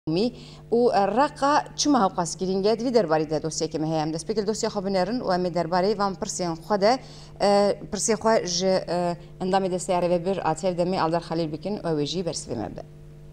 و الرقة چما هاو قاس گرینگه دوی درباری ده دوسیه که مهیم دست بکل دوسیه خواب نرن و امی درباری وام پرسیان خوده پرسیان خواه ج اندامی دسته عربه بر آتیف دمی آلدار خلیل بکن و ویجی برسوی مبده.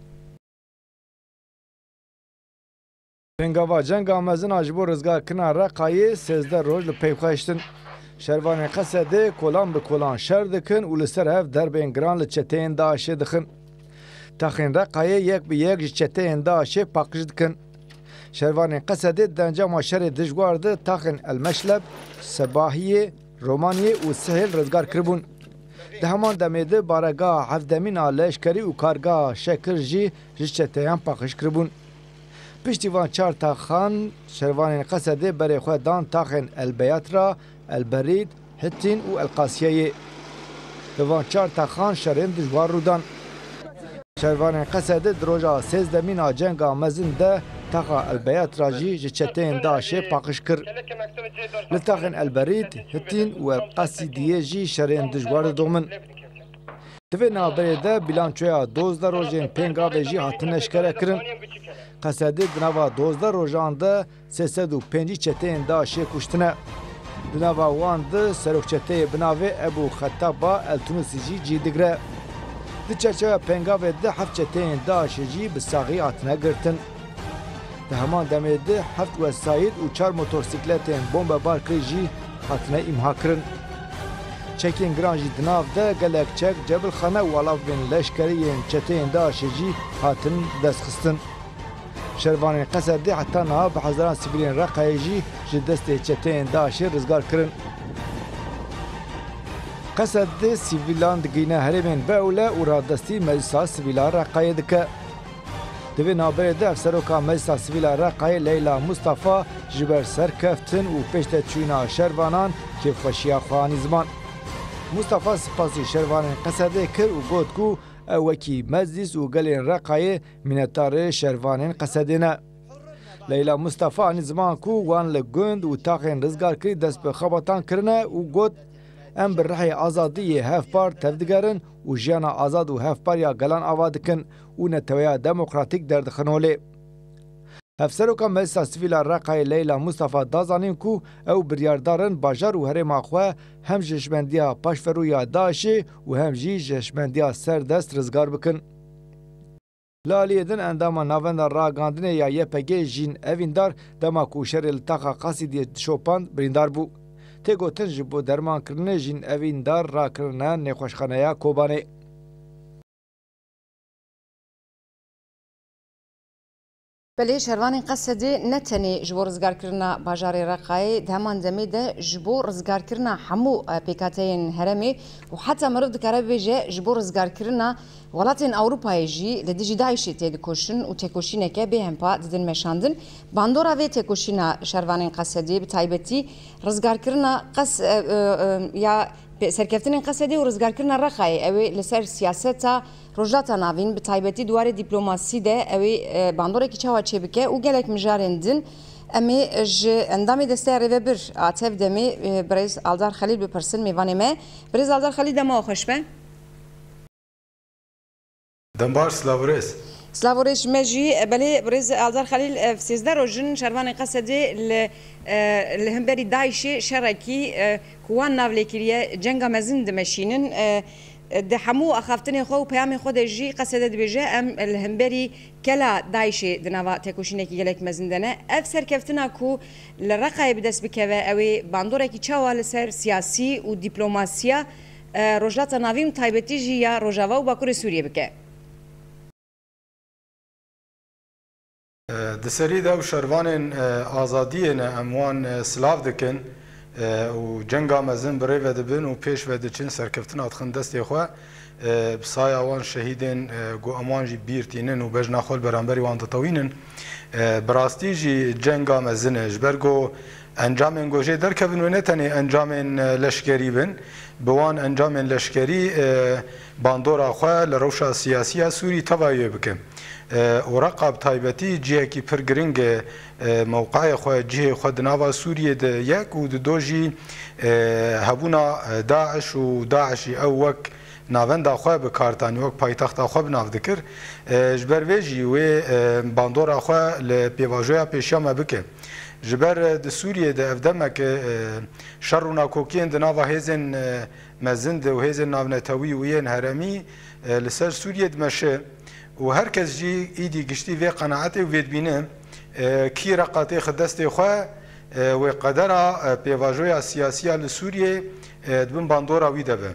Pengava cenga mezin ajbo rızgar kina Reqayê 13 roj li peyxweştin. Şervanên Qesedê kolan bi kolan şer dikin û li ser hev derbên giran li çeteyên Daişê dixin. Taxên Reqayê yek bi yek ji çeteyên Daişê paqij dikin. Şervanên Qesedê dencama şerê dijwar de taxên Elmeşleb, Sebahiyê, Romaniyê û Sihêl rızgar kiribûn. Di heman demê de baregaha hevdemîna leşkerî û kargeha Şekir jî ji çeteyan paqij kiribûn. Piştîvan çar taxan şervanên Qesedê berê xwe dan taxên Elbeyatra, Elberîd, Hittin û Elqasiyeyê. Di van çar taxan şerên dijwar rûdan. Şervanên Qesedê di roja sêzdemîna cenga mezin de taxa Elbeyatra jî ji çeteyên Daişê paqij kir. Li taxên Elberîd, Hittin û Elqasîdiyê jî şerên dijwar didomin. Di vê naberê de bilançoya 12 rojên pengavê jî hatin eşkere kirin. Qesedê di nava 12 rojan de 305 çeteyên Daişê kuştine. Di nava wan de serokçeteyê binavê Ebu Xetaba Eltunusî jî cî digre. Di çerçeveya pengavê de heft çeteyên Daişê jî bi saxî hatine girtin. Di heman demê de heft wesayîd û 4 motorsikletên bombebar kirî jî hatine îmha kirin. Çekên giran jî di nav de gelek çek Cebilxane û alavên leşkeriyên çeteyên Daişê jî hatin destxistin. Şervanên Qesedê heta niha bi hezaran sivîlên Reqayê jî ji destê çeteyên Daişê rizgar kirin. Qesedê sivîlan digîne herêmên Beûle û radestî Meclisa Sivîla Reqayê dike. Di vê naberê de Efseroka Meclisa Sivîla Reqayê Leyla Mustafa ji ber serkeftin û pêşteçûna şervanan kêfxweşiya xwe ziman. Mustafa spasî şervanên Qesedê kir û got ku ew wekî meclîs û gelên Reqayê minnetdarê şervanên Qesedê ne. Leyla Mustafa anî ziman ku wan li gund û taxên rizgarkirî dest bi xebatan kirine û got em bi rihê azadiyê hevpar tevdigerin û jiyana azad û hevpariya gelan ava dikin û neteweya demokratîk derdixin holê. Hevseroka Meclisa Sivîla Reqayê Leyla Mustafa dazanîn ku ew biryardarin bajar û herêma xwe hem ji hişmendiya paşverûya Daişê û hem jî ji hişmendiya serdest rizgar bikin. Li aliyê din endama navenda ragandinê ya YPG jîn evîndar dema ku şerê li taxa Qasîdiyê dişopand birîndar bû. Tê gotin ji bo dermankirinê jîn evîndar rakirine nêxweşxaneya Kobanê. بله شروان قصدی نتنی جبور رزگار کرنا باجاری رقای دهمان دمی ده جبور رزگار کرنا همو پیکاتین هرمی و حتی مرد دکاره بیجه جبور رزگار کرنا ولاتین اروپایی جی لدیجی دایشی تید کوشن و تکوشینه که به هم پا دیدن مشاندن باندورا و تکوشینا شروان قصدی به تایبتی رزگار کرنا قص یا سرکفتن قصدی و رزگار کرنا رقای اوی لسر سیاستا روجاتا ناوین به تایبتی دواره دیپلماسی ده اوی باندوره که چه واچه بکه او گلک مجارندن امی اندامی دسته روی بر آتف دمی بریز آلدار خلیل بپرسن میوانه ما بریز آلدار خلیل دما خوش به دنبار سلاورس سلاورش مجی بله بریز آلدار خلیل 13 روزن شروان قصدی لهمبری داعشی شرکی کوان ناولکریه جنگا مزن دمشینن ده همو اخافتن خو پیام خود جی قصد دبیجه ام الهمبری کلا دایشی دنوا تکوشینه کی گلک مزندنه اف سرکفتنا کو لرقای بدس بکوه اوی باندوره کی چوال سر سیاسی و دیپلماسیا روجات ناویم تایبتی جی یا روجاوا و باکور سوریه بکه دسری دو شروان آزادی نه اموان سلاف دکن و جنگا مزن برای و دبن و پیش و دچین سرکفتن آتخن دستی خواه بسای آوان شهیدن گو امان جی بیرتینن و بجنا خول برانبری وان تطوینن براستی جی جنگا مزن جبرگو انجام گوشه در کبن و نتنی انجام لشکری بن بوان انجام لشکری باندورا خواه لروشا سیاسی سوری تبایه بکن و رقاب تایبتی جیه کی پرگرینگ موقع خو جیه خود ناوا سوریه ده یک و دو جی هبونا داعش و داعشی او وک ناوندا خو به کارتانی وک پایتخت خو بناو دکر جبر ویجی و باندور خو ل پیواژویا پیشام بکه جبر د سوریه د افدمک شرنا کوکین د ناوا هیزن مزند و هیزن ناونتوی و ین هرمی لسر سوریه دمشه و هر کس جی ایدی گشتی و قناعت و بینه کی رقاتی خدستی خو و قدر پیواژویا سیاسی لسوریه دبن باندورا وی دبه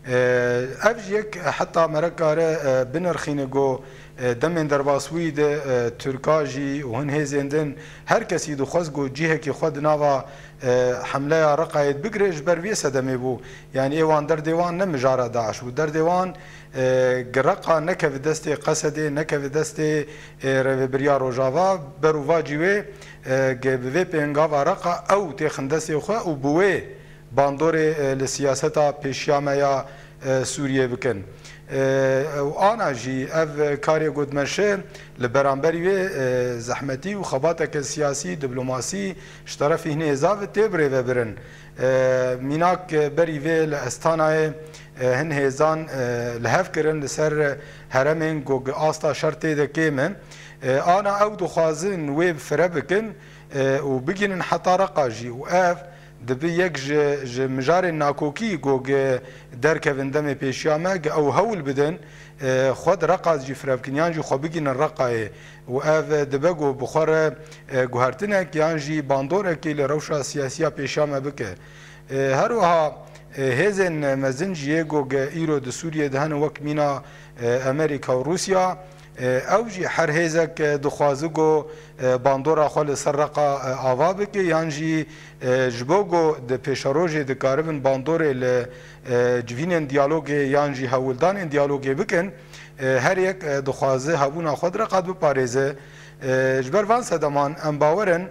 اف یک حتی مرکاره بنرخینه گو دمن درباسوی د ترکاجی و هن هزندن هر کسی دو خواست گو جیه که خود ناوا حمله رقاید بگرش بر وی صدمه بو یعنی ایوان در دیوان نمجاره داعش و در دیوان گرقا نکه و دست قصده نکه و دست روبریا روژاوا برو واجیوه گبوه پینگاوا رقا او تیخندست خواه و بوه باندور لسیاستا پیشیامه یا سوریه بکن و آنا جی اف کاری گودمشه لبرانبری و زحمتی و خباتک سیاسی دیپلماسی شطرفی هنه ازاو تبره و برن میناک بری و لاستانای هن هزان لحف کرن لسر هرمین گوگ آستا شرطه دکیمه آنا او دخوازن و فره بکن و بگینن حتی رقاجی و اف دبی یک مجار ناکوکی گوگ درکوندم پیشیامه او هول بدن خود رقاز جی فرابکنیان جی خواه بگین الرقای و اف دبگو بخور گوهرتنه کیان جی باندوره که لروشا سیاسیا پیشیامه بکه هر وها هزن مزن جیه گوگ ایرو د سوریه دهن وک مینا امریکا و روسیا او جی هر هزک دخوازگو باندورا خال سرقا آوا بکه یان جی جبوگو د پیشاروژی د کاربن باندور ل جوینن دیالوگ یان جی هولدان دیالوگ بکن هر یک دخوازه هبونا خود را قد بپاريزه جبر وان سدمان ام باورن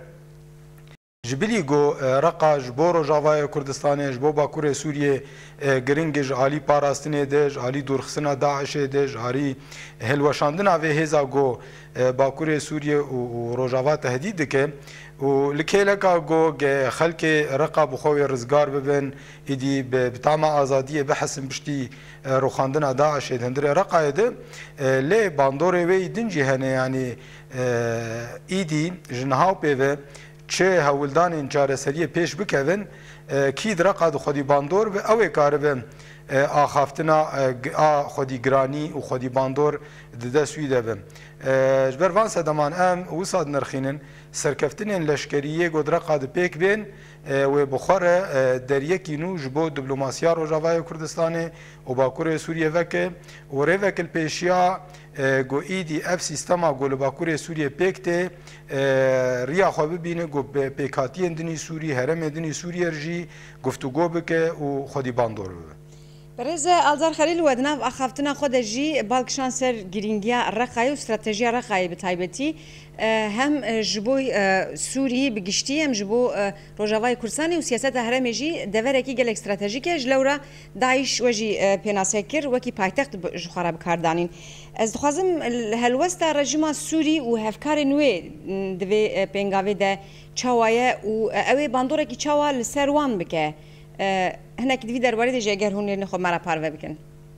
جبلی گو رقا جبو روجاوای کردستان جبو باکور سوریه گرنگ جالی پاراستنه ده جالی دورخسنا داعش ده جالی هلوشاندنا و هزا گو باکور سوریه و روجاوا تهدید که و لکیلکا گو خلک رقا بخوی رزگار ببن ایدی بتاما آزادی بحثن بشتی روخاندنا داعش هندره رقا ده لی باندوره وی دنجی هنه یعنی ایدی جنهاو پیوه چه هولدان چارەسەریە پێش بکەون کی درقا خودی باندۆر بە ئەوێ کاربن ئاخافتنا خودی گرانی و خودی باندۆر دەسوی دەبن ji ber van sedeman em wisa nirxînin serkeftinên leşkeriyê got reqa dipêk bên wê bixware deryekî nû ji bo diplomasiya Rojavayê Kurdistanê û Bakurê Sûriye veke û rêvekil pêşiya got îdî ev sîstema got li Bakurê Sûriye pêk tê riya xwe bibîne got pêkhatiyên dinî Sûrî heremê dinî Sûriye jî guftûgo bike û xwedî bandor bibe. برزه آلدار خلیل و دناو آخافتنا خود جی بالکشان سر گرینگیا رقای و استراتژیا رقای به تایبتی هم جبوی سوری بگشتی هم جبو روجاوای کردستانی و سیاست هرمی جی دوره کی گل استراتژیکه جلورا داعش و جی پیناسه کر وکی پایتخت جخواره بکاردانین از دخوازم هلوستا رژیم سوری و هفکار نوی دوی پنگاوی ده چاوایه و اوی باندوره کی چاوا لسروان بکه هناك دوی درباره دیجا اگر هون نخو مرا پارو بکن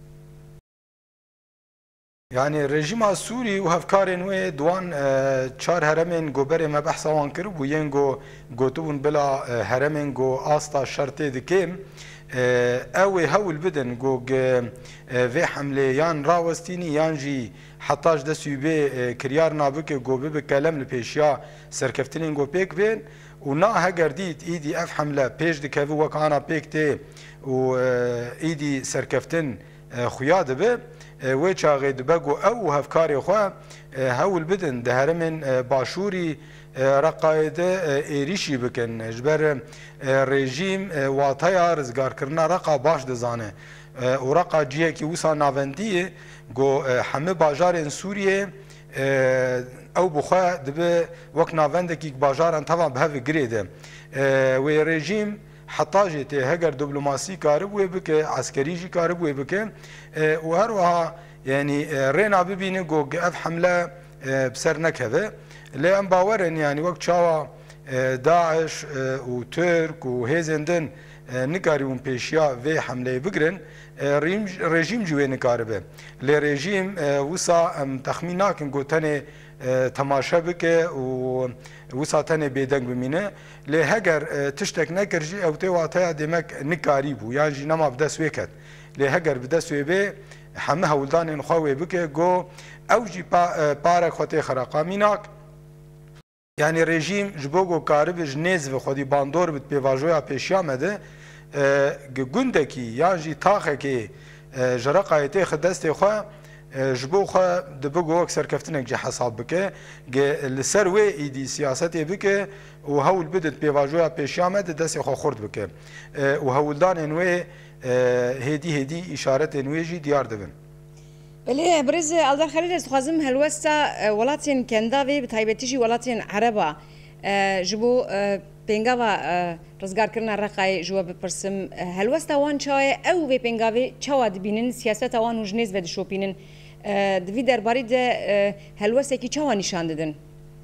يعني رژیم سوری و هفکارن و دوان چار هرمین گو بره ما بحث وان کرد و ینگو گوتون بلا هرمین گو آستا شرطه دکیم اوی هول بدن گو و حمله یان راوستینی یان جی حتاش دستوی به کریار نابک گو به کلم لپیشیا سرکفتنین گو پیک بین و نا هگر دید ایدی اف حمله پیش دکوی وکانا پیک تی و ایدی سرکفتن خویاده به و چاغی دبگو او هفکاری خواه هول بدن ده هرمن باشوری رقايده ایریشی بکن جبر رژیم واتایا رزگار کرنا رقا باش دزانه و رقا جیه کی وسا ناوندیه گو همه باجار سوریه او بخوا دبه وک ناونده کی باجار انتوا به گریده و رژیم حتی جتی هگر دیپلماسی کار بوی بکه عسکری جی کار بوی بکه و هر وها یعنی رینا ببینه گو اف حمله بسر نکوه لأن باورن يعني وقت شاوا داعش و ترك و هيزندن نکاری اون پیشیا و حمله بگرن رژیم جوی نکاره به لی رژیم وسا تخمین ناکن گوتنه تماشا بکه و وسا تنه بیدنگ بمینه لی هگر تشتک نکرجی او تی واتای دمک نکاری بو یعنی جی نما بدست ویکت لی هگر بدست وی به همه هولدان خواهی بکه گو او جی پارک خواهی خراقا میناک یعنی رژیم جبوگو کاری به جنیز و خودی باندور بید پیواجویا پیشیا مده گندکی یا جی تاخه که جرقایتی خدستی خواه جبو خواه دبگو اکثر کفتنک جی حساب بکه لسر وی ایدی سیاستی بکه و هول بدد پیواجویا پیشیا مده دستی خواه خورد بکه و هولدان انوی هدی اشارت انوی جی دیار دبن بله برز الدار خلیل از خوازم هلوستا ولاتین کنداوی بتایبتیجی ولاتین عربا جبو پنگاوا رزگار کردن رقای جواب بپرسم هلوستا وان چای او و پنگاوی چواد بینن سیاست وان و جنیز ود شوپینن دوی درباره ده هلوستا کی چوا نشان دادن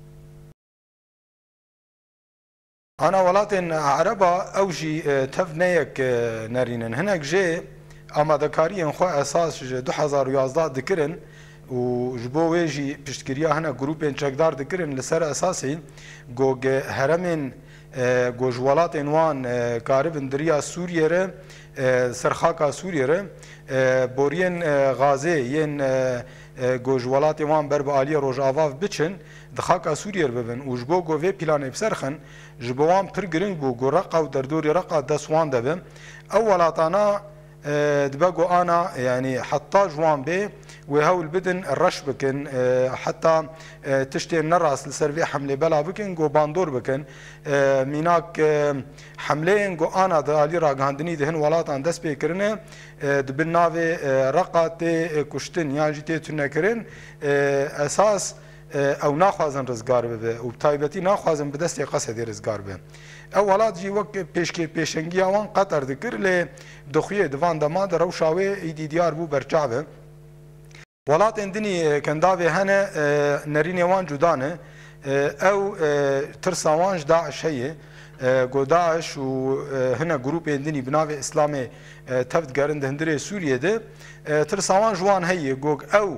انا ولاتین عربا اوجی تف نیک نرینن هناك جه آمادەکاریان خۆ ئەساس 2011 دکردن و ji bo wê jî piştgiriya hene grûpên çekdar dikirin li ser esasî got heremên got ji welatên wan karibin diriya Sûriyê re serxaka Sûriyê re boriyên Gazê yên got ji welatê wan ber bi aliya Rojava biçin di xaka Sûriyê bibin û ji bo got vê planê biserxin ji bo wan pir giring bû got reqa û derdorî reqa dest wan debe ew welatana دبقوا أنا يعني حتى جوان بي وهول بدن الرش بكن حتى تشتي النراس لسرفي حملة بلا بكن جو باندور بكن ميناك حملين جو أنا دالي راجاندني دهن ولات عن دس بيكرنه دبناوي رقات كشتن يعني جيتي تنكرن أساس او ناخوازن رزگار به او تایبتی ناخوازن به دست قصد رزگار به اولات جی وک پیشنگی وان قطر ذکر له دخوی دوان دما درو شاوی ایدی دیار بو برچاوه ولات اندنی کنداوی هنه نرین وان جدانه او ترساوانج داعش هي گو داعش و هنا گروپ اندنی بناوی اسلامی تفت گرند هندره سوریه ده ترساوان جوان هي گو او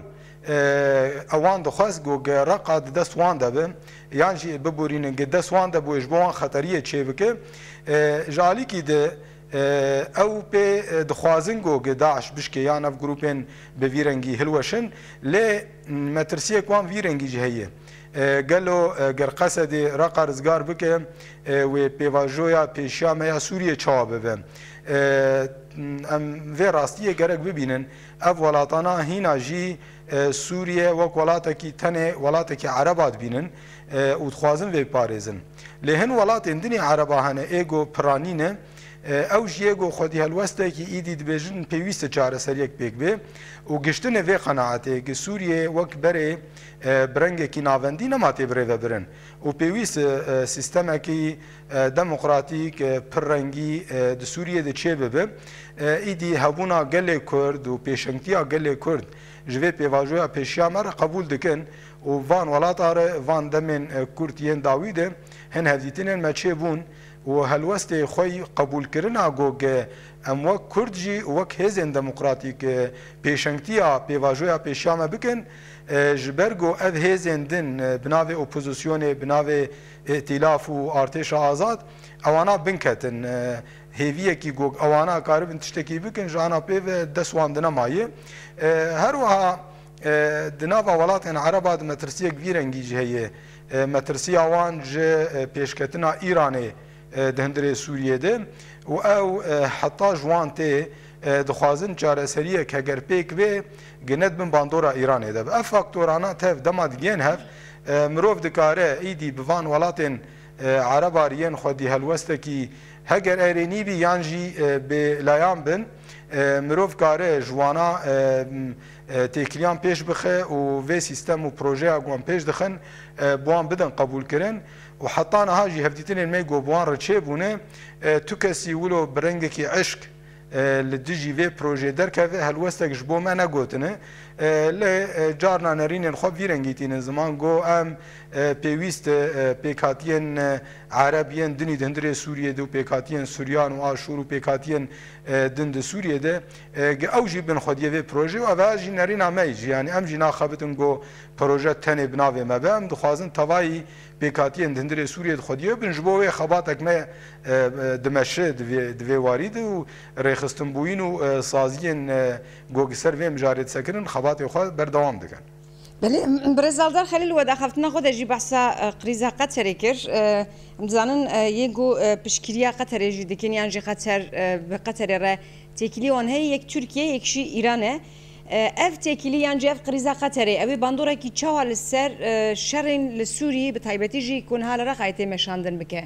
اوان دخواست گو رقا دست وان دبه یعنی جی ببورینن دست وان دبه و جبوان خطریه چه بکه جالی که ده او به دخوازن گو داعش بشکه یعنی اف گروپین به ویرنگی هلوشن لی مترسیه کوان ویرنگی جهیه قالو قرقصد رقا رزگار بکه و پیواجویا پیشیامه یا سوریه چوابه به ام وی راستیه گرک ببینن اف ولاتانا هینا جی سوریه وک ولاته تنه ولاته کی عربات بینن او خوازن و پارێزن لهن ولاتên dinê عربا hene êgo piranîne ew jî êgo xwedî helwestekî îdî dibêjin pêwîst çareseriyek pêk bê û giştinê vê qenaetê ki Sûriyê wek berê birengekî navendî nema tê birêve birin û pêwîst sîstemekî demokratîk pirrengî di Sûriyê de çê bibe îdî hebûna gelê Kurd û pêşengtiya gelê Kurd ji vê pêvajoya pêşiya me re qebûl dikin û van welata re van demên Kurd yên dawî de hin hevdîtinên me çêbûn û helwestê xwe qebûlkirina gog em wek Kurd jî wek hêzên demokratîk pêşengtiya pêvajoya pêşiya me bikin ji ber got ev hêzên din bi navê opozisyonê bi navê îtilaf û artêşa azad ewana binketin hêviyekî gog ewana karibin tiştekî bikin ji ana pêve dest wan dinemayê her wiha di nava welatên Ereba di metirsiyek vî rengî jî heye metirsiya wan ji pêşketina Îranê di hindirê Sûriyê de û ew heta ji wan tê dixwazin çareseriyek heger pêk vê ginet bin bandora Îranê de ev faktorana tev dema digên hev mirov dikare îdî bi van welatên Erebariyên xwedî helwestekî heger erênî bî yan jî bê layan bin mirov kare ji wana têkiliyan pêş bixe û vê sîstem û projeya wan pêş dixin bi wan bidin qebûlkirin û heta niha jî hevdîtinên me got bi wan re çêbûne tu kesî wilo bi rengekî eşk li dijî vê projê derkeve helwestek ji bo me negotine lê carna nerînên xwe vî rengîtînin ziman got em pêwîst pêkhatiyên Erebiyên dinî di hundirê Sûriyê de û pêkhatiyên Sûriyan û Aşûr û pêkhatiyên din di Sûriyê de ew jî bin xwediye vê projê û ev jî nerîna me jî yani em jî naxebitin got proje tenê bi navê me be em dixwazin tevayî pêkhatiyên di hundirê Sûriyê dixwediye bin ji bo wê xebatek me dimeşe di vê warî de û rêxistinbûyîn û saziyên gogîser vê mijarê disekirin xebatê xwe berdewam dikin. بله برزالدار خلیل و داخفتنا خود جی بحثا قریزا قطری کر مزانن یگو پشکریا قطری جی دکن یان جی قطر به قطر را تکیلی آن هی یک ترکیه یکشی ایرانه اف تکیلی یان جی اف قریزا قطری اوی باندورا کی چهال سر شرین لسوری به تایبتی جی کن حال را قایت مشاندن بکه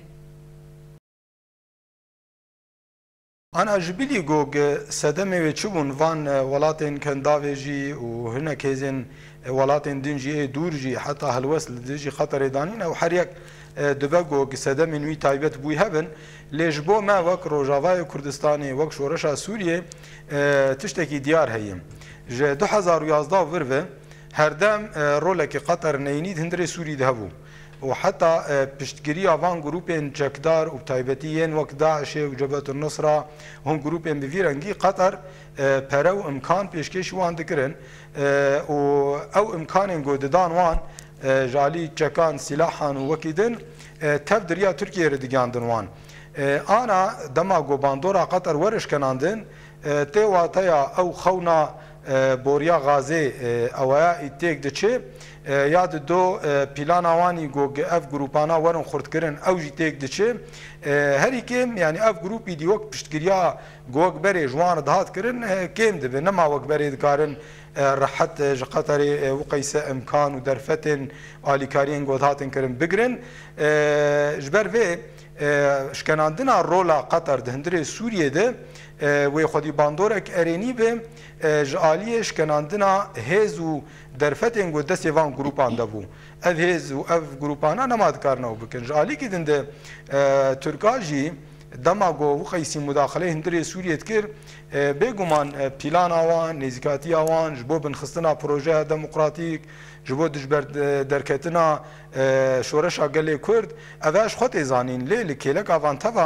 Ana ji bilî got sedemê wê çi bûn van welatên kendavê jî û hinek hêzên welatên din jî ê dûr jî heta helwest li dijî Xeterê danîn ew her yek dibe got sedemên wî taybet bûyî hebin lê ji bo me wek Rojavayê Kurdistanê wek şoreşa Sûriyê tiştekî diyar heye ji 2011 vir ve herdem rolekê Xeter neyînî di hundirê Sûrî de hebû و حتی پشتگیری وان گروپین چکدار و تایبتیین وقت داعش و جبهت النصره هم گروپین بویرنگی قطر پرو امکان پیشکش وان دکرن و او امکان گوددان وان جالی چکان سلاحان و وکیدن تف دریا ترکیه ردگاندن وان آنا دما گو باندورا قطر ورش کناندن تی واتیا او خونا بوریا غازی اویا ایتیک دچه یاد دو پیلان آوانی گوگ اف گروپانا ورن خردکرن او جی تیک دچه هر کم یعنی اف گروپی دی وقت پشتگیریا گوگ بری جوان دهات کرن کم دبه نما وقت بری دکارن راحت قطر وقیس امکان و درفتن آلیکارین گودهاتن کرن بگرن جبر و شکناندنا رولا قطر دهندره سوریه ده و خودی باندورک ارینی به جالیه شکناندنا هز و درفتن گود دستی وان گروپان دبو اف هز و اف گروپانا نماد کارنا بکن جالی که دنده ترکاجی دماغو وقیسی مداخله هندره سوریه کر بگمان پیلان آوان نزیکاتی آوان جبو بنخستنا پروژه دموکراتیک جبو دجبر درکتنا شورش آگلی کرد اوش خود ازانین لیلی کلک آوان توا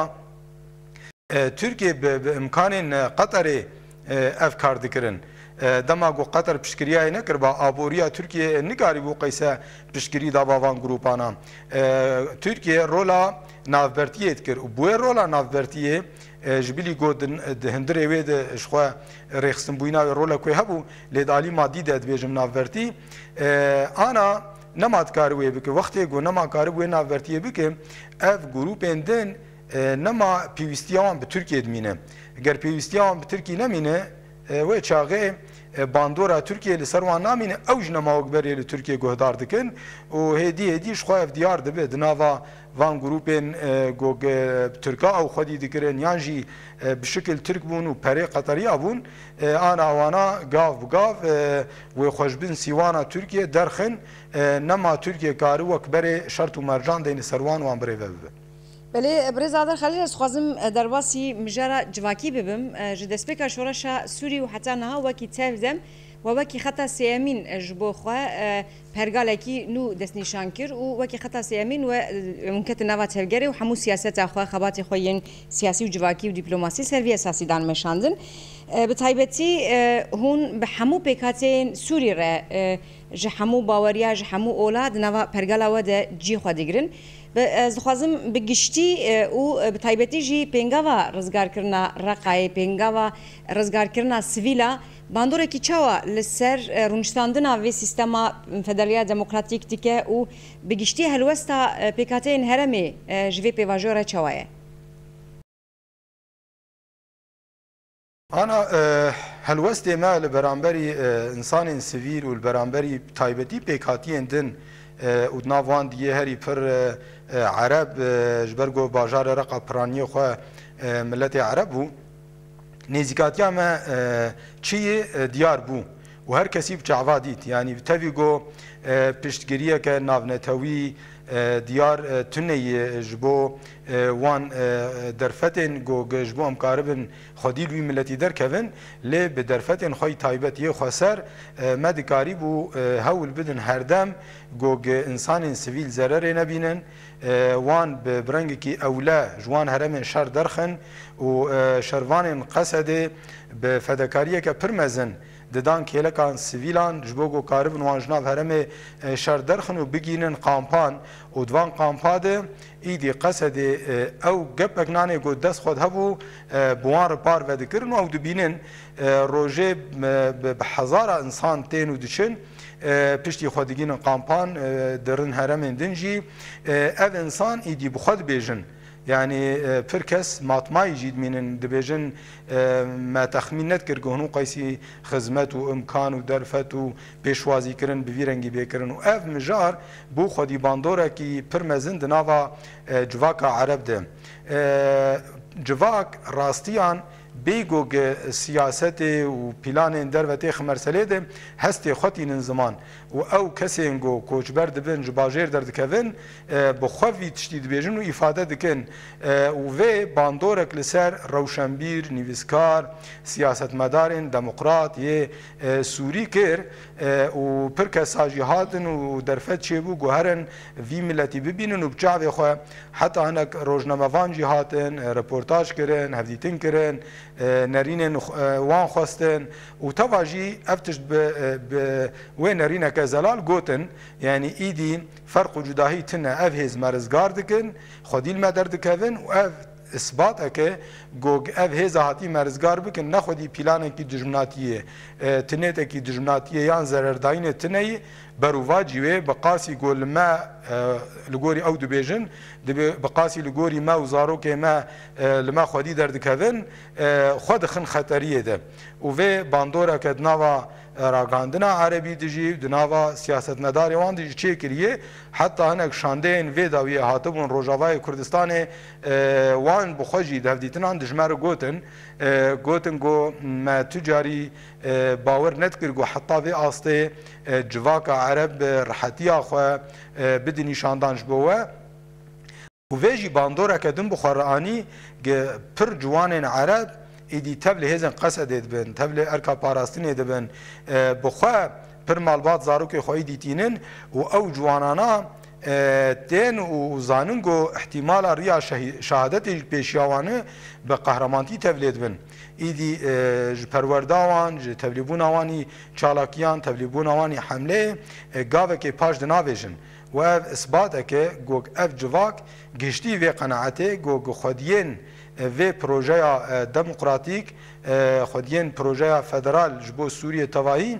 ترکیه به امکان قطر افکار دکرن دماغو قطر پشکریه نکر با آبوریا ترکیه نگاری بو قیسه پشکری دا باوان گروپانا ترکیه رولا نافبرتیه کر و بوی رولا نافبرتیه جبیلی گود هندره وید شخوا ریخستن بوینا رولا کوی هبو لیدالی مادی داد بیجم نافبرتی آنا نماد کاروی بکه وقتی گو نما کاروی نافبرتیه بکه اف گروپ اندن نما پیوستیان به ترکیه دمینه اگر پیوستیان به ترکیه نمینه و چاغه باندورا ترکیه لسروان نامینه اوج نما وکبری لترکیه گهدار دکن و هدی شخوا اف دیار دبه دناوا وان گروپین گوگ ترکا او خودی دکرن یانجی بشکل ترک بون و پره قطری بون آن آوانا گاف بگاف و خوشبین سیوانا ترکیه درخن نما ترکیه کارو وکبری شرط و مرجان دین سروان وان بره ببه بله برزادر خلیل از خوازم در واسی مجرا جواکی ببم جدسپیکا شورشا سوری و حتی نها وکی تفدم و وکی خطا سیامین جبو خواه پرگالکی نو دست نشان کر و وکی خطا سیامین و ممکن نوا تفگری و همو سیاست خواه خبات خوین سیاسی و جواکی و دیپلماسی سروی اساسی دان مشاندن به تایبتی هون به همو پیکاتین سوری را جه همو باوریا جه همو اولاد نوا پرگالا و ده جی خواه دیگرن از خوازم بگشتی و به تایبتی جی پنگاوا رزگار کرنا رقای پنگاوا رزگار کرنا سویلا باندوره کی چاوا لسر رونشتاندنا و سیستما فدرالیه دموکراتیک دیگه و بگشتی هلوستا پیکاتین هرمی جوی پیواژور چاوایه أنا هلوستي ما لبرانبري إنسان سفير والبرانبري تايبتي بيكاتين دن ودنافوان دي هري پر عرب جبرگو باجار رقا پراني خو ملت عرب بو نزيكاتيا ما چي ديار بو و هر کسی بچعوا دیت یعنی تفی گو پشتگیریه که ناونتوی دیار تنی جبو وان درفتن گو جبو امکاربن خودیل وی ملتی در کون لی به درفتن خوی تایبت یه خسر مدکاری بو هول بدن هر دم گو انسان سویل ضرر نبینن وان به برنگ کی اولا جوان هرم شر درخن و شروان قصد به فداکاریه که پرمزن ددان کلکان سیویلان جبوگو کاربن وانجناف هرم شر درخن و بگینن قامپان و دوان قامپاده ایدی قصد او گپک نانه گو دست خود هبو بوان رپار و دکرن و دبینن روژه بحزار انسان تین و دچن پشتی خودگین قامپان درن هرم دنجی او انسان ایدی بخود بیجن يعني فركس ماطماي جيد من دبيجن ما تخمين نتكر جهنو قيسي خدمات وامكان ودرفت وبيشوازي كرن بفيرنجي بيكرن واف مجار بو خدي باندورا كي برمزن دنافا جواكا عرب ده جواك راستيان بيجوج سياسة وبلان درفتي خمرسلة ده هستي خطين زمان و كسينجو كوش برد بن جباجير درد كفن بخوفي تشتيد بيجن وإفادة دكن وفي باندورك لسر روشنبير نيفسكار سياسة مدارن ديمقراط يه سوري كير وبركة ساجيهاتن ودرفت شيبو جوهرن في ملتي ببينن وبجعب خو حتى هناك روجنامافان جهاتن ريبورتاج كرن هفديتن كرن نرين وان خواستن وتواجي افتش وين نرين كزلال قوتن يعني ايدي فرق جداهي تنا افهز مرزگار دكن خوديل مدر دكن واف اثبات اكه گوگ افهز هاتي مرزگار بكن نخودي بلان کی دجمناتيه تنيت کی دجمناتيه يان زررداين تني بروا جيوه بقاسي قول ما لغوري او دبيجن بقاسي لغوري ما وزارو كه ما لما خودي درد كفن خود خن خطريه ده وفي باندورا كدناوا راگاندنا عربی دجی دناوا سیاست مداری وان دجی چه کریه حتی هنگ شاندین ویداوی هاتبون روجاوای کردستان وان بخوجی دفدیتنان دجمر گوتن گو ما تجاری باور نتکر گو حتی وی آسته جواک عرب رحتی آخوا بدنی شاندانش بوه و ویجی باندورا کدن بخورانی پر جوان عرب ایدی تبل هزن قصد دبن تبل ارکا پاراستین دبن بخوا پر مالبات زاروک خوی دیتینن و او جوانانا تین و زاننگو احتمال ریا شهادت پیشیاوانه به قهرمانتی تبل دبن ایدی پرورداوان تبلیبون آوانی چالاکیان تبلیبون آوانی حمله گاوه که پاش دناویجن و اف اثبات که گوگ اف جواک گشتی و قناعته گوگ خودین و پروژه دموکراتیک خودین پروژه فدرال جبو سوریه تواهی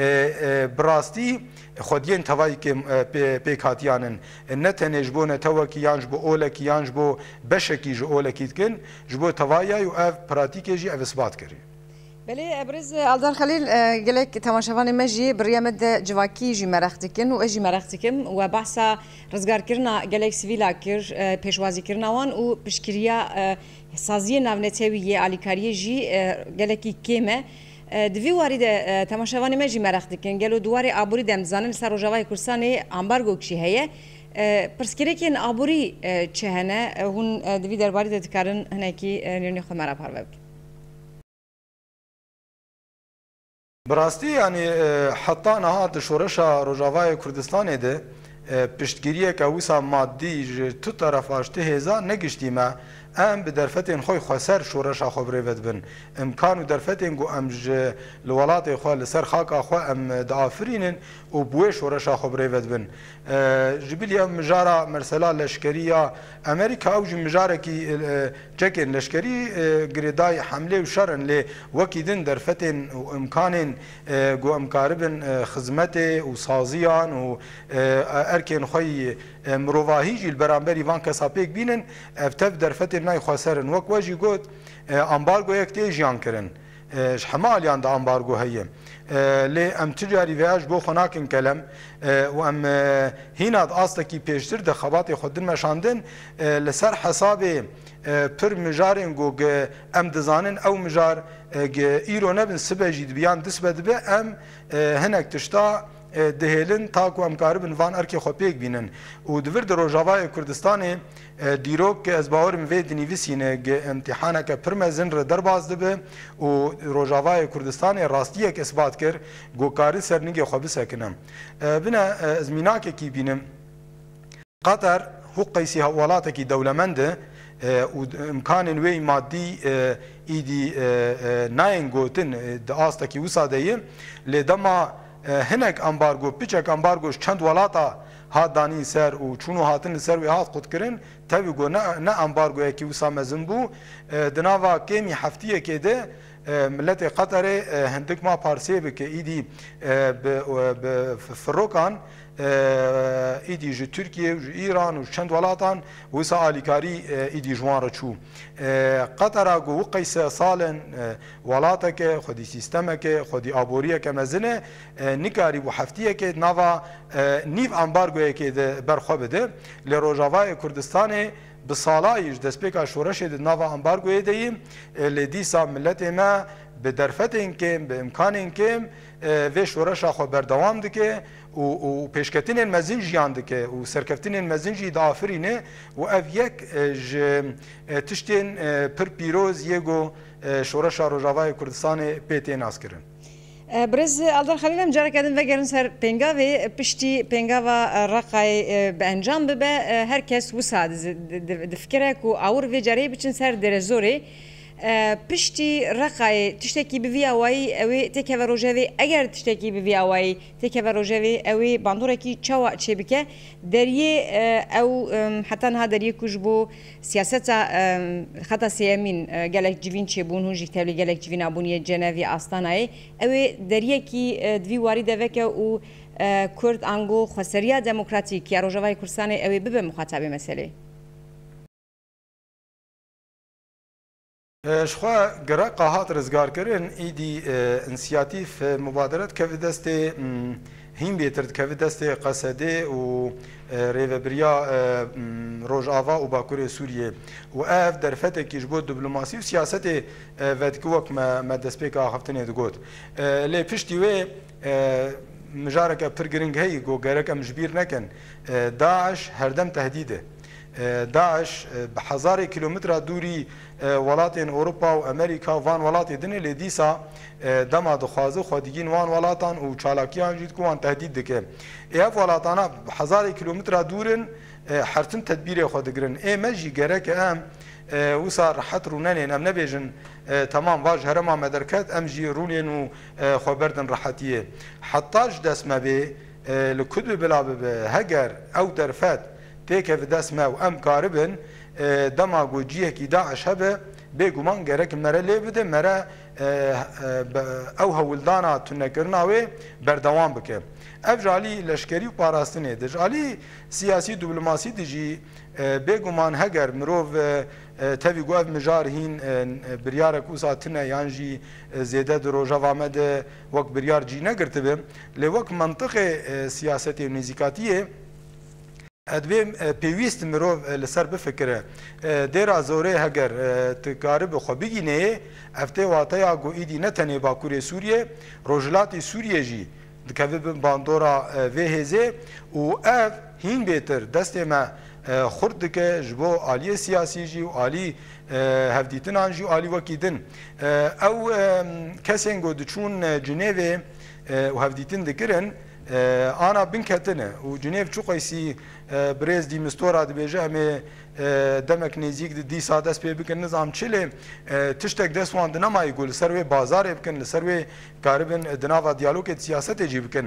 براستی خودین تواهی که پیکاتیانن نتنه جبو نتوکی یان جبو اولکی یان جبو بشکی جو اولکی کن جبو تواهی و اف پراتیکی جی اف اثبات کری بله ابرز الدار خلیل گلک تماشاوان مجی بریامد جواکی جی مرختکن و اجی مرختکم و بحثا رزگار کرنا گلک سویلا کر پیشوازی کرناوان و پشکریا سازی ناونتوی علیکاری جی گلکی کیمه دوی وارد تماشاوان مجی مرختکن گلو دواری آبوری دمزانن سر روجاوای کورسانی امبارگو کشی هیه پرسکریکن آبوری چه هنه هون دوی درباری دکارن هنکی نیونی خمرا پارو براستی يعني حتى نهاد شورشا روجاوای کردستان ده پشتگیریه که وسا مادی تو طرف اشته هزا نگشتی ما ام به درفتین خوی خسر شورشا خبره ود بن امکان و درفتین گو ام لولات خو لسر خاک خو ام دافرینن و بو شورشا خبره ود بن جبلیا مجارا مرسلا لشکریا امریکا او مجارا کی چکن لشکری گریدای حمله و شرن ل وکیدن درفتین و امکان گو امکاربن خدمت و سازیان و ارکن خوی مروواهی جیل برانبری وان کساپیک بینن افتف درفتین نای خسرن وک واجی گوت امبارگو یک تیجیان کرن حمالیان دا امبارگو هیه لی ام تجاری ویاج بو خناکن کلم و ام هیناد آستکی پیشتر ده خبات خودن مشاندن لسر حساب پر مجارن گو ام دزانن او مجار ایرو نبن سبه جید بیان دس بدبه ام هنک تشتا دهیلن تاکو ام کاربن وان ارکی خوپیک بینن و دور در روجاوای کردستان دیروک که از باورم وی دنیویسینه امتحانه که پرمزن را در باز دبه و روجاوای کردستان راستیه که اثبات کر گوکاری سرنگی خوبی سکنم بنا از میناکه کی بینم قطر حقیسی حوالاته کی دولمنده و امکان وی مادی ایدی ناین گوتن د آستا کی وساده لدما هنک امبارگو پیچک امبارگوش چند ولاتا هات دانی سر و چونو هاتن سر و هات خود کرن تاوی گو نه امبارگو کی وسا مزن بو دناوا کمی هفتیه که ده ملت قطر هندک ما پارسیه بکه ایدی فروکان ایدی جو ترکیه و ایران و چند ولاتان وسا آلیکاری ایدی جوان را چو قطر گو قیس سالن ولاتا که خودی سیستمه که خودی آبوریه که مزنه نکاری و هفتیه که نوا نیو امبارگویه که برخوا بده لروجاوای کردستان بسالایش دسپیکا شورش د نوا امبارگوی دیم لدیسا ملت ما به درفتین که به امکانین که و شورش خو بردوام دکه و پیشکتین مزین جیان دکه و سرکفتین مزین جی دافرینه و اف یک تشتین پر پیروز یگو شورش روجاوای کردستان پیتی ناس کرن برز الدار خلیلم جارا کردن و گرن سر پنگاوی پشتی پنگاوا رقای به انجام ببه هر کس وساد دفکرک و آور و جاری بچن سر درزوری پشتی رقای تشتکی بوی آوایی اوی تکه و روجوی اگر تشتکی بوی آوایی تکه و روجوی اوی باندوره کی چوا چه بکه دریه او حتی نه دریه کش بو سیاست خطا سیامین گلک جوین چه بون هنجی تبلی گلک جوین آبونی جنوی آستانه اوی دریه کی دوی واری دوکه او کرد انگو خسریه دموکراتیک یا روجوی کردستان اوی ببه مخاطب مسئله شخوا گره قاهات رزگار کرن ایدی انسیاتیف مبادرت که دست هیم بیترد که دست قصده و ریوبریا روجاوا و باکور سوریه و اف در فتح کیش بود دیپلماسی و سیاست ودکوک ما دست پیک آخفتنی دگود لی پشتی و مجارک پرگرنگ هی گو گرک مجبیر نکن داعش هردم تهدیده داعش بحزار کیلومتر دوری ولاتین اروپا و امریکا وان ولاتی دنی لدیسا دما دخوازه خودگین وان ولاتان و چالاکیان جید کوان تهدید دکه ایف ولاتانا بحزار کیلومتر دورن حرتن تدبیر خودگرن ای مجی گرک ام وسا راحت رونن ام نبیجن تمام واج هرما مدرکت ام جی رونین و خبردن راحتیه حتاج دست مبه لکد بلا به هگر او درفت تیکه و دست ما و ام کاربن دما گوجیه کی داعش هبه بگومان گرک مره لی بده مره او هولدانا تنکرناوی بردوام بکه اف جالی لشکری و پاراستنه ده جالی سیاسی دیپلماسی دجی بگومان هگر مروف تبی گو اف مجار هین بریار کوسا تنه یانجی زیده درو جوامد وک بریار جی نگرتبه لی وک منطق سیاستی و نزیکاتیه ادویم پیویست مروف لسر بفکره دیر زوره هگر تکارب خوبیگی نه افته واتیا گو ایدی نتنی باکور سوریه روجلاتی سوریه جی دکوی باندورا وهزه و اف هین بیتر دست ما خورد که جبو آلی سیاسی جی و آلی هفدیتن آن جی و آلی وکیدن او کسین گو دچون جنیوه و هفدیتن دکرن آنا بنکتنه و جنیو چو قیسی برز دی مستورا دبیجه همه دمک نزیک دی ساده است بکن نظام چله تشتک دست وان دنمایی گل سروی بازار بکن سروی کاربن دناوا دیالوگ سیاست جی بکن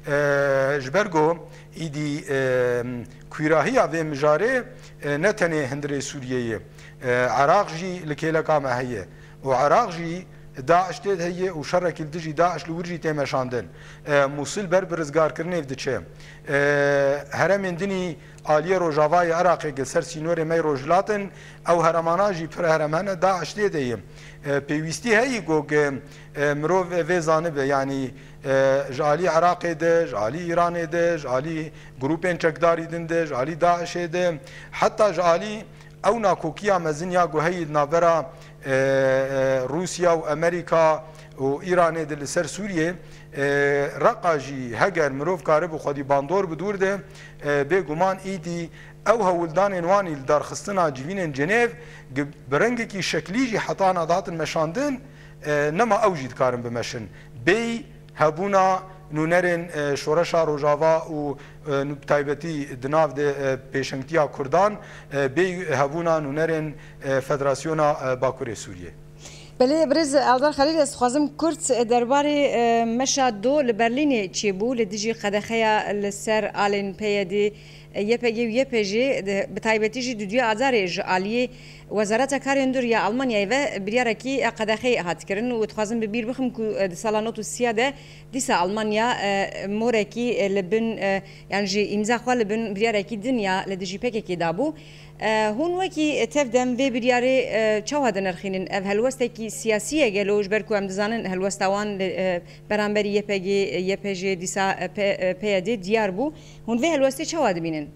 جبرگو ایدی کویراهی و مجاره نتنه هندره سوریه عراق جی لکیلا کام هیه و عراق جی داعش تێ هەیە و شەڕێکی دژی داعش لە ورژی تێمەشاندن مووسل بەر برزگارکردنێ دچێ هەرەمێن دنی عالیە ڕۆژاوای عراقێک سەر سینۆرێ مەی ڕۆژلاتن ئەو هەرەماناژی پر هەرەمانە داعش تێ دەیە پێویستی هەیە گۆگ مرۆڤ vêzanı be yani ji alî Iraqê de ji alî İranê de ji alî grûpên çekdarî din de ji alî Daişê de heta ji alî ew nakokiya mezin ya guheyî navbera Rusya û Amerîka û İranê de li ser Sûriyê reqa jî heger mirov karibû xwedî bandor bi dûr de bêguman îdî ew hewildanên wanî li darxistina civînên Cenêv bi rengekî şeklî jî heta nadatin meşandin nema ew jî dikarin bimeşin bêy hebûna nûnerên şoreşa Rojava û taybetî di nav de pêşengtiya Kurdan bêy hebûna nûnerên Federasyona Bakurê Sûriyê. Belê Birêz Eldar Xelîl ez dixwazim Kurd derbarê meşa do li Berlînê çêbû li dijî qedexeya li ser alên PYD YPG û YPJ bi taybetî jî duduya azarê ji aliyê Wezareta Karên Dûr Almanyayê ve biryarekî qedexeyê hatkirin û dixwazim bi bîr bixim ku di sala not û siya de dîsa Almanya morekî li bin yani jî îmza xwe li bin biryarekî dinya li dijî PKK dabû. Hûn wekî tev dem vê biryarê çawa dinirxînin ev helwestekî siyasî gelo ji ber ku em dizanin helwesta wan beramberî YPG YPJ dîsa PYD diyar bû hûn vê helwestê çawa dibînin?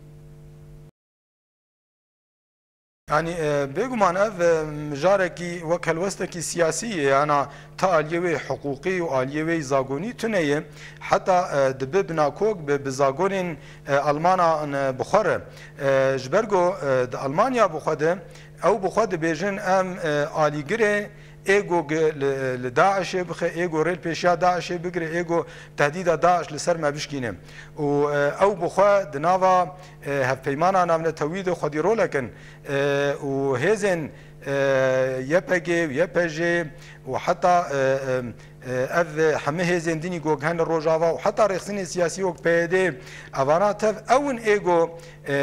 Yani bêguman ev mijarekî wek helwestekî siyasî ye yana ta aliyê wê hiqûqî û aliyê wê zagonî tune ye heta dibe binakok bi zagonên Almanan bixwe re ji ber got di Almanya bixwe de ew bixwe dibêjin em alîgirê ego li Daişê bixe ego rêl pêşiya Daişê bigire ego tehdîda Daиш li ser me bişkîne û ew bixwe di nava hevpeymana navnetewî de xwedî rolekin û hêzên YPG YPJ û heta ev hemî hêzên dînî gog hene Rojava û heta rêxisînê siyasî wek PYD evana tev ewin ego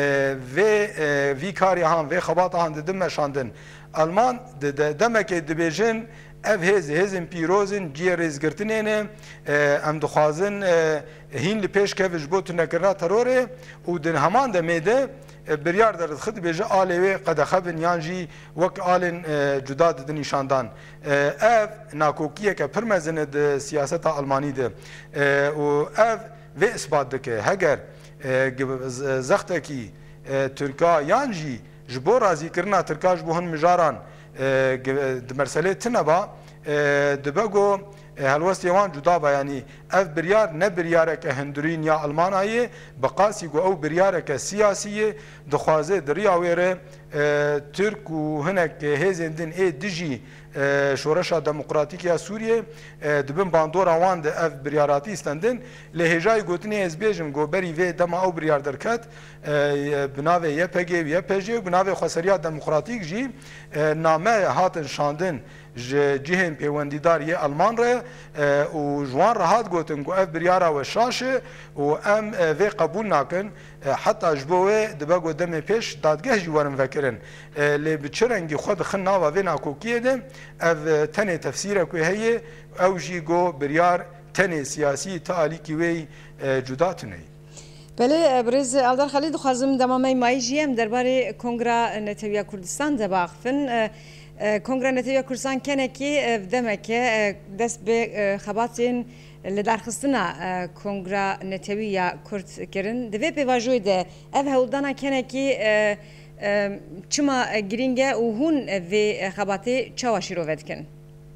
vê karê han vê xebata han didin meşandin Alman demekê dibêjin ev hêzên pîrozin ciyê rêzgirtinê ne em dixwazin hîn li pêş kevin ji bo tunekirina terorê û di heman demê de biryar derdixi dibêje alê wê qedexe bin yan jî wek alên cuda didin nîşandan ev nakokiyeke pir mezin di siyaseta Almanî de û ev vê isbat dike heger zextekî Tirka yan jî ji bo razîkirina Tirka ji bo hin mijaran di merselê tineba dibe got helwestê wan cuda be yanî ev biryar ne biryareke hindurîn ya Almanayê bi qasî got ew biryareke siyasî ye dixwaze di riya wê re Türk û hinek hêzên din ê dijî şoreşa demokratîk ya Sûriyê dibin bandora wan de ev biryaratî îstendin lê hêjayî gotinê ez bêjim goberî vê dema ew biryar derket bi navê YPG YPJ bi navê Xweseriya Demokratîk jî name hatin şandin ji cihên pêwendîdar yê Alman re û ji wan re hat gotin ku ev biryara we şaş e û em vê qebûl nakin heta ji bo wê dibe got demê pêş dadgeh jî werin vekirin lê bi çi rengî xwe dixin nava vê nakokiyê de ev tenê tefsîrek wê heye ew jî got biryar tenê siyasî ta alîkî wê cuda tune. Belê Birêz Eldar Xelîl dixwazim demamey mayî jî em derbarê Kongra Netewiya Kurdistan de biaxivin. Kongra Netewiya Kurdistan kenekî ev demeke dest bi xebatên li darxistina Kongra Netewiya Kurd kirin. Di vê pêvajoyê de ev hewldana kenekî çima girîng e û hûn vê xebatê çawa şîrove dikin?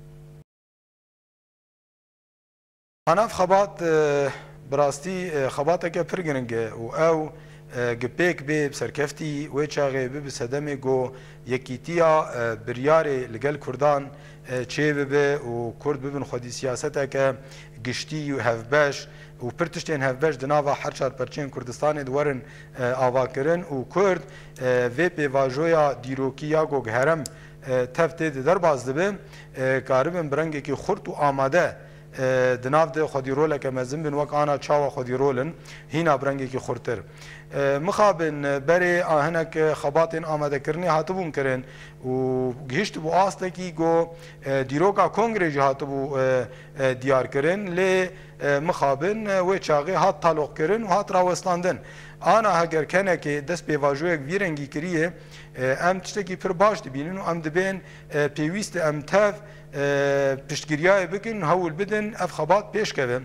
Anav xebat bi rastî xebateke pir giring e û ew gipêk bê bi serkeftî wê çaxê bi sedemê got yekîtiya biryarê li gel Kurdan çê bibe û Kurd bibin xwedî siyaseteke giştî û hevbeş û pir tiştên hevbeş di nava her çar perçeyên Kurdistanê di werin avakirin û Kurd vê pêvajoya dîrokî ya gog herem tev tê di derbas dibe karibin bi rengekî xurt û amade دناف ده خودی رول که مزن بن وک آنا چاوا خودی رولن هینا برنگی که خورتر مخابن بری آهنک خباتن آماده کرنی هاتبون کرن و گهشت بو آسته کی گو دیروکا کنگره جه هاتبو دیار کرن لی مخابن و چاقی هات طالق کرن و هات راوستاندن آنا هگر کنه که دست بیواجویک ویرنگی کریه ام تشتکی پر باش دبینن و ام دبین پیویست ام تف پشتگیریای بکن هول بدن اف خبات پیش کبن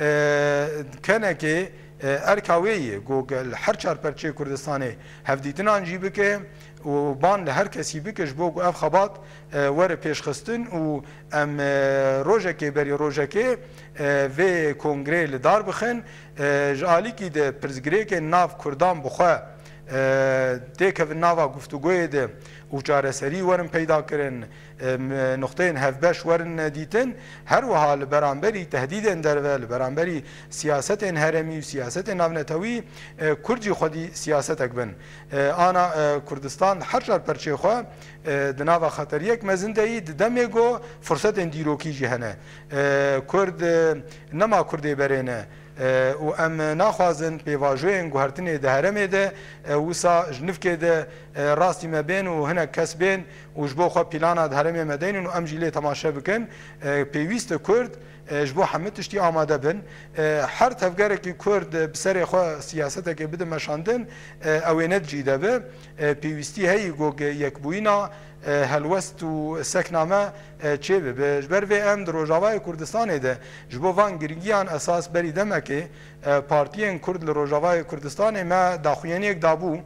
کنه که ارکاویه گوگل هر چار پرچه کردستانه هفدیتنان جی بکه و بان لهر کسی بکش بو اف خبات ور پیش خستن و ام روژه بری روژه و کنگره لدار بخن جالی کی ده پرزگری که ناف کردان بخواه دیکه و ناوا گفتگوی ده و چارەسەری وەرن پەیدا کردن نقطەیەن هەفبەش وەرن دیتن هەروەها لە بەرامبەری تهدیدên دەرەوە لە بەرامبەری سیاسەتên هەرەمی و سیاسەتên ناونەتەوی کورجی خودی سیاسەتێک بن ئانا کوردستان هەر جار پەرچێ خۆ di nava xeteriyek mezin deyî di demê got fursetên dîrokî jî hene Kurd nema Kurdê berê ne û em naxwazin pêvajoyên guhertinê di herêmê de wisa ji nivkê de rastî me bên û hinek kes bên û ji bo xwe pîlana di herêmê me deynin û em jî lê temaşe bikin pêwîst e Kurd ji bo hemû tiştî amade bin her tevgerekî Kurd bi serê xwe siyasetekê bide meşandin ew ê ne cî debe pêwîstî heyî got yekbûyîna helwest û sekname çêbe ji ber vê em di Rojavayê Kurdistanê de ji bo van girgiyan esas berî demekê partiyên Kurd li Rojavayê Kurdistanê me daxuyaniyek dabû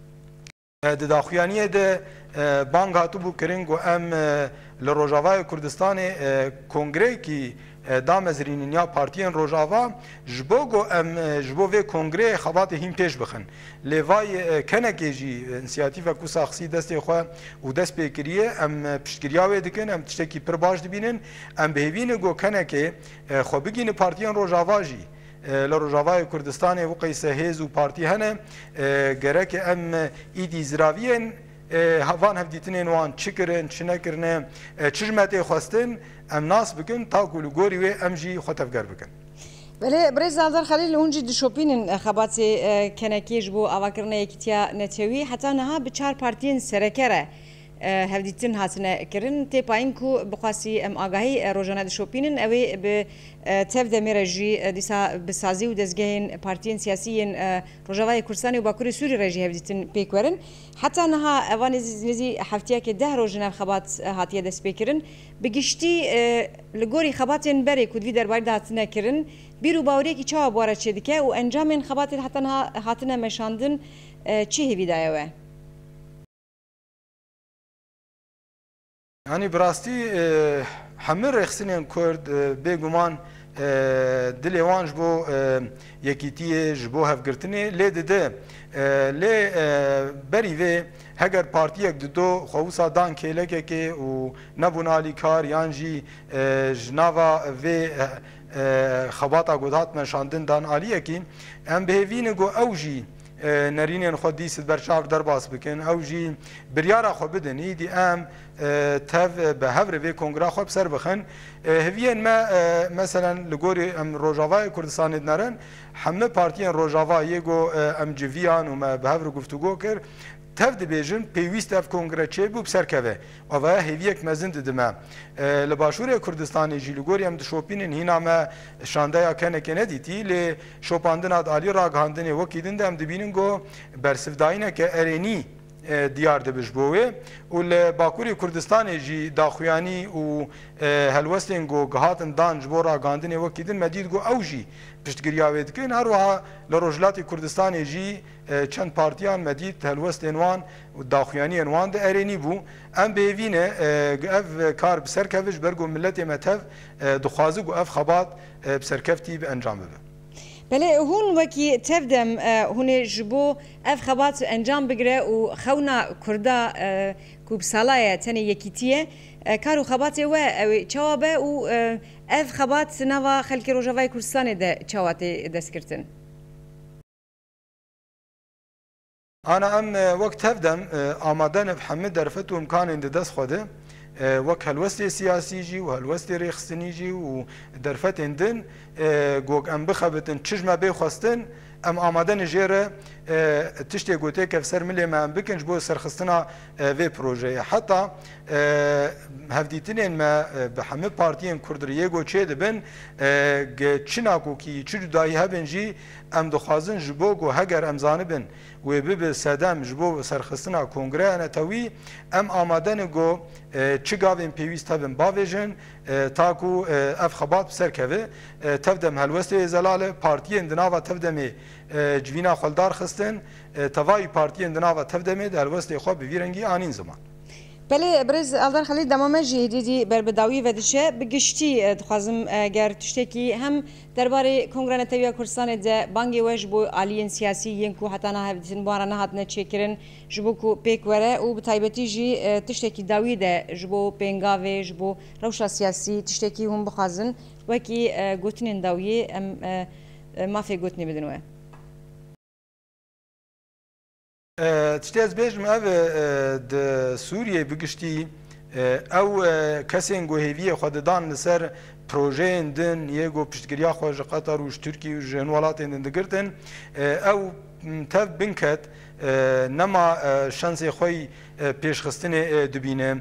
di daxuyaniyê de bang hatibû kirin got em li Rojavayê Kurdistanê kongrekî damezrînîniya partiyên Rojava ji bo got em ji bo vê kongreyê xebatê hîn pêş bixin lê vayê kenekê jî înisiyatîva ku saxsî destê xwe û dest pê kiriye em piştgiriya wê dikin em tiştekî pir baş dibînin em bêhêvîne got kenekê xwe bigîne partiyên Rojava jî li Rojavayê Kurdistanê wqeyse hêz û partî hene gerek em îdî ziraviyên van hevdîtinên wan çi kirin çi nekirine çi ji metê xwestin em nas bikin ta ku li gorî wê em jî xwe tevger bikin. Belê Birêz Aldar Xelîl hûn jî dişopînin xebatê kenekî ji bo avakirina yekîtiya netewî heta niha bi çar partiyên serekere hevdîtin hatine kirin tê payîn ku bixwasî em agahî rojane dişopînin ew ê bi tev demê re jî dîsa bi sazî û dezgehên partiyên siyasî yên Rojavayê Kurdistanê û Bakurê Sûrî re jî hevdîtin pêk werin heta niha evan nêzî heftiyekê 10 roj nev xebat hatiye destpêkirin bi giştî li gorî xebatên berê ku divî derbarî de hatine kirin bîr û baweriyekî çawa bu ara çê dike û encamên xebatê heta niha hatine meşandin çi hêvî daye we Yani birastî hemû rêxistinên Kurd bêguman dilê wan ji bo yekîtiyê ji bo hevgirtinê lê dide lê berî vê heger partiyek dido xwe wisa dan kêlekekê û nebûn alîkar yan jî ji nava vê xebata godat meşandin dan aliyekî em bihêvîne got ew jî نرینên xwe dîsit berçav derbas bikin ew jî biryara xwe bidin îdî em tev bi hevrê vê kongra xwe bi ser bixin heviyên me meselen li gorî em Rojavayê Kurdistanê dinerin hemû partiyên Rojava yê got em civiyan û me bi hevrê guftûgo kir tev dibêjin pêwîst ev kongre çêbû bi serkeve avaya hêviyek mezin didime li Başûrê Kurdistanê jî li gorî em dişopînin hîna me şandeya kenekê nedîtî lê şopandina alî ragihandinê wekî din de em dibînin got bersivdayîneke erênî diyar dibe ji bo wê û li Bakurê Kurdistanê jî daxuyanî û helwestên got gihatin dan ji bo ragihandinê wekî din me dît got ew jî piştgiriya wê dikin her wiha li Rojhilatê Kurdistanê jî çend partiyan me dît helwestên wan û daxuyaniyên wan de erênî bû em bêvîne ev kar bi serkeve ji ber got milletê me tev dixwaze got ev xebat bi serkeftî bi encam bibe Belê hûn wekî tev dem hûn ê ji bo ev xebat encam bigire û xewna Kurda ku bi salaya tenê yekîtiye kar û xebatê we ew çawa be û ev xebat nava xelkê Rojavayê Kurdistanê de çawa tê destgirtin Ana em wek tev dem amade ne hemû derfet û imkanên di dest xwe de وەک هەلوەستی سیاسیجی و هەلوەستی ڕێخستنیجی و دەرفەتێن دن گۆک ئەم بخەبتن چژمە بێخواستن ئەم ئامادە نژێرە تشتێک گوتێک کە سەر ملێمان بکنج بۆ سەرخستنا vê projeyê heta hevdîtinên me bi hemû partiyên Kurdî yêgo çê dibin çi nakokî çi cudayî hebin jî em dixwazin ji bo got heger em zanibin wê bibe sedem ji bo serxistina kongreya netewî em amade ne got çi gavên pêwîst hebin bavêjin ta ku ev xebat bi ser keve tevdem helwestê zelale partiyên di nava tevdemê civîna xweldar xistin tevayî partiyên di nava tevdemê di helwestê xwe bi vî rengî anîn ziman. Belê Birêz Eldar Xelîl dema jî dîdî berbedawî vedişe bi giştî dixwazim ger tiştekî hem derbarê Kongreya Netewiya Kurdistanê de bangê we ji bo aliyên siyasî yên ku heta nahevdîtin bu ara nehatine çêkirin ji bo ku pêk were û bi taybetî jî tiştekî dawî de ji bo pêngavê ji bo rewşa siyasî tiştekî hûn bixwazin wekî gotinên dawiyê em mafê gotinê bidin we. Tiştê ez bêjim ev di Sûriyê bigiştî ew kesên guhêviyê xwe didan li ser projeyên din yê got piştgiriya xwe ji Qetar û ji Tirkiye û ji hin welatên din digirtin ew tev binket nema şansê xwe pêşxistinê dibîne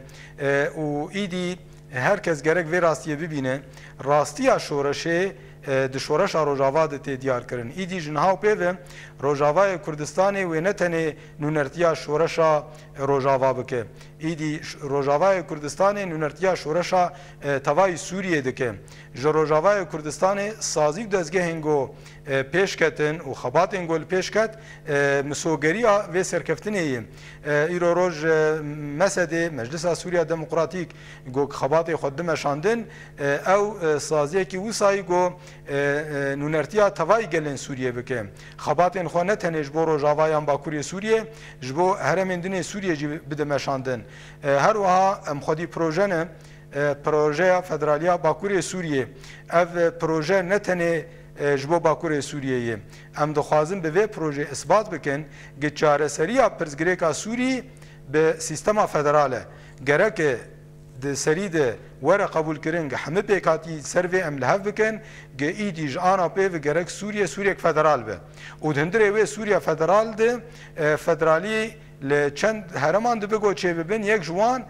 û îdî herkes gerek vê rastiyê bibîne rastiya şoreşê di şoreşa Rojava de tê diyarkirin. Îdî ji niha pêve Rojavayê Kurdistanê wê ne tenê nûnertiya şoreşa Rojava bike. Îdî Rojavayê Kurdistanê nûnertiya şoreşa tevayî Sûriyê dike. Ji Rojavayê Kurdistanê sazî û dezgehên got pêşketin û xebatên got li pêşket misogeriya vê serkeftinê ye. Îro roj Mesedê Meclisa Sûriya Demokratîk got xebatê xwe dimeşandin ew saziyekî wîsayî got nûnertiya tevayî gelên Sûriyê bike. Xebatên xwe ne tenê ji bo Rojavayan Bakurê Sûriyê ji bo heremên dinê Sûriyê jî bidimeşandin. Her wiha em xwedî proje ne projeya Federaliya Bakurê Sûriyê ev proje ne tenê ji bo Bakurê Sûriyeyê em dixwazin bi vê projê isbat bikin ki çareseriya pirsgirêka Sûrî bi sîstema federal e gereke di serî de were qebûlkirin hemû pêkhatî ser vê em li hev bikin ki îdî ji ana pêv gerek Sûriye Sûriyek federal be û di hindirê wê Sûriya federal de federalî li çend hereman dibe got çê bibin yek ji wan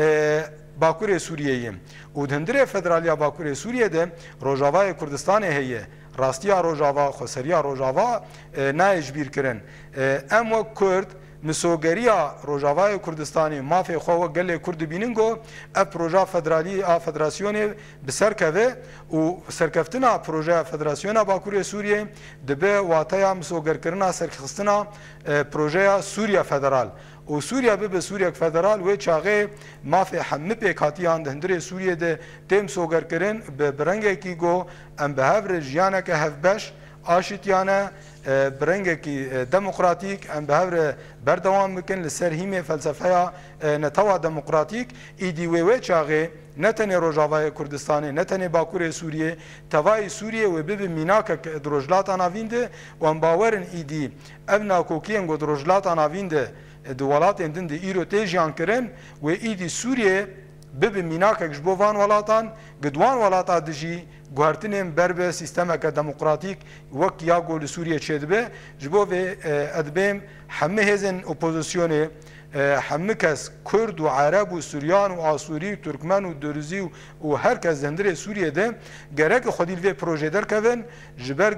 Bakurê Sûriyeyê û di hindirê Federaliya Bakurê Sûriyê de Rojavayê Kurdistanê heye rastiya Rojava xweseriya Rojava nayê ji bîr kirin em wek Kurd misogeriya Rojavayê Kurdistanê mafê xwe wek gelê Kurd dibînin got ev proja federalî a federasyonê bi ser keve û serkeftina projeya Federasyona Bakurê Sûriyê dibe wateya misogerkirina serxistina projeya Sûriya Federal û Sûriya bibe Sûriyek Federal wê çaxê mafê hemû pêkhatiyan di hindirê Sûriyê de tê misogerkirin bi rengekî got em bi hev re jiyaneke hevbeş aşîtiyane bi rengekî demokratîk em bi hev re berdewam bikin li ser hîmê felsefeya netewa demokratîk îdî wê çaxê ne tenê Rojavayê Kurdistanê ne tenê Bakurê Sûriyê tevayî Sûriyê wê bibe mînakek di rojhilata navîn de û em bawerin îdî ev nakokiyên got di rojhilata navîn de di welatên din de îro tê jiyan kirin wê îdî Sûriyê bibe mînakek ji bo van welatan gi duan welata de jî guhertinên berbe sîstemeke demokratîk wek ya got li Sûriye çêdibe ji bo vê edibêm hemû hêzên opozisyonê hemû kes Kurd û Arab û Sûriyan û Asûrî Türkmen û Dûrizî û herkes hindirê Sûriyê de gerek xwedî li vê projê derkevin ji ber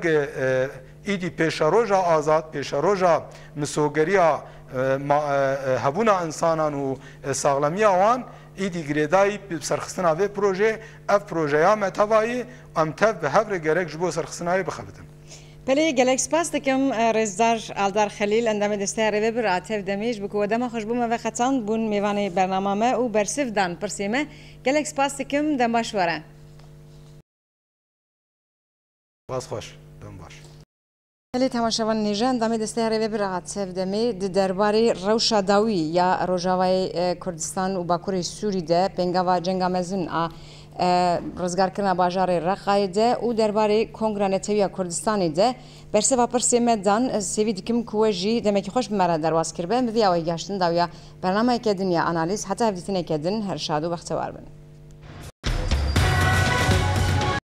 îdî pêşeroja azad pêşeroja misogeriya hebûna insanan û saxlemiya wan îdî girêdayî serxistina vê projê ev projeya me tevayî em tev bi hev re gerek ji bo serxistinayê bixebitin. Pelê gelek spas dikim Rêzdar Eldar Xelîl endamê desteya rêvebir a tev demê ji bo ku we dema xweş bûme ve xetan bûn mêvanê bernama me û bersiv dan pirsê me gelek spas dikim dem baş were. Bas xweş dem baş. لی تماشاوان نیجان دامی دسته هری برات سف دمی درباره روشا داوی یا روجاوی کردستان و باکوری سوری ده پنگاوا جنگا مزن رزگار کردن باجار رقای ده و درباره کنگره نتوی کردستانی ده برسه و پرسی مدان سوی دکم کوچی دمی خوش بمرد درواز کرده مدی آوی گشتن داویا برنامه که دنیا آنالیز حتی هفته نکردن هر شادو وقت واربن.